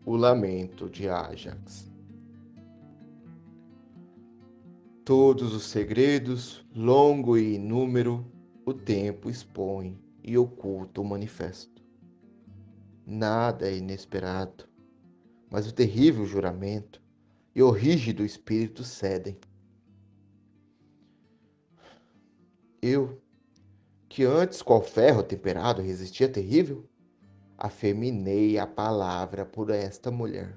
O lamento de Ájax. Todos os segredos, longo e inúmero, o tempo expõe e oculta o manifesto. Nada é inesperado, mas o terrível juramento e o rígido espírito cedem. Eu, que antes qual ferro temperado resistia terrível, afeminei a palavra por esta mulher.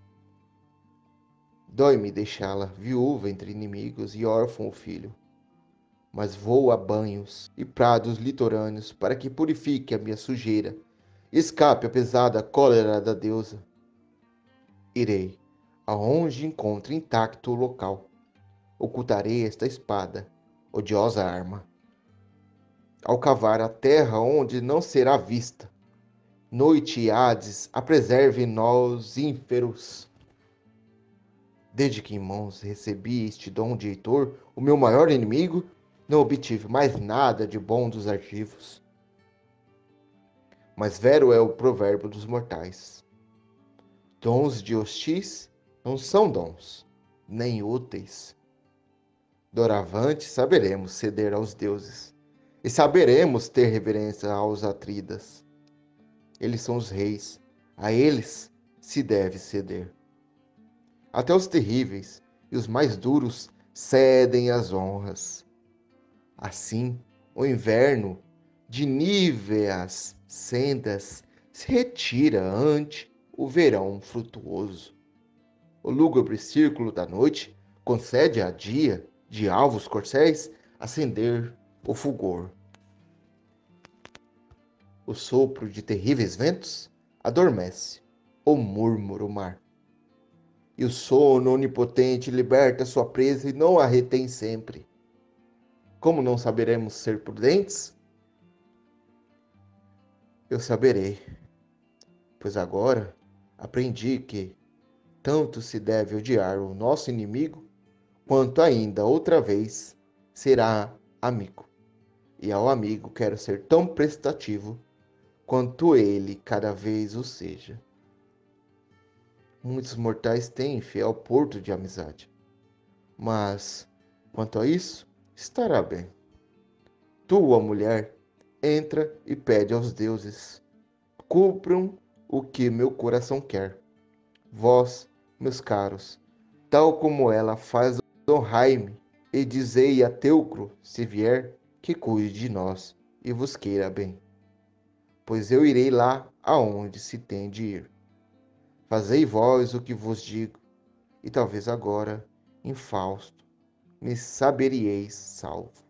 Dói-me deixá-la viúva entre inimigos e órfão o filho, mas vou a banhos e prados litorâneos para que purifique a minha sujeira e escape a pesada cólera da deusa. Irei, aonde encontre intacto o local, ocultarei esta espada, odiosa arma. Ao cavar a terra onde não será vista, noite e Hades a preservem nós ínferos. Desde que em mãos recebi este dom de Heitor, o meu maior inimigo, não obtive mais nada de bom dos arquivos. Mas vero é o provérbio dos mortais. Dons de hostis não são dons, nem úteis. Doravante saberemos ceder aos deuses, e saberemos ter reverência aos atridas. Eles são os reis, a eles se deve ceder. Até os terríveis e os mais duros cedem às honras. Assim, o inverno, de níveas sendas, se retira ante o verão frutuoso. O lúgubre círculo da noite concede a dia, de alvos corcéis, acender o fulgor. O sopro de terríveis ventos adormece o múrmuro mar. E o sono onipotente liberta sua presa e não a retém sempre. Como não saberemos ser prudentes? Eu saberei, pois agora aprendi que tanto se deve odiar o nosso inimigo, quanto ainda outra vez será amigo. E ao amigo quero ser tão prestativo, quanto ele cada vez o seja. Muitos mortais têm fiel porto de amizade, mas, quanto a isso, estará bem. Tua mulher entra e pede aos deuses: cumpram o que meu coração quer. Vós, meus caros, tal como ela faz, honrai-me e dizei a Teucro, se vier, que cuide de nós e vos queira bem. Pois eu irei lá aonde se tem de ir. Fazei vós o que vos digo, e talvez agora, em Fausto, me saberíeis salvo.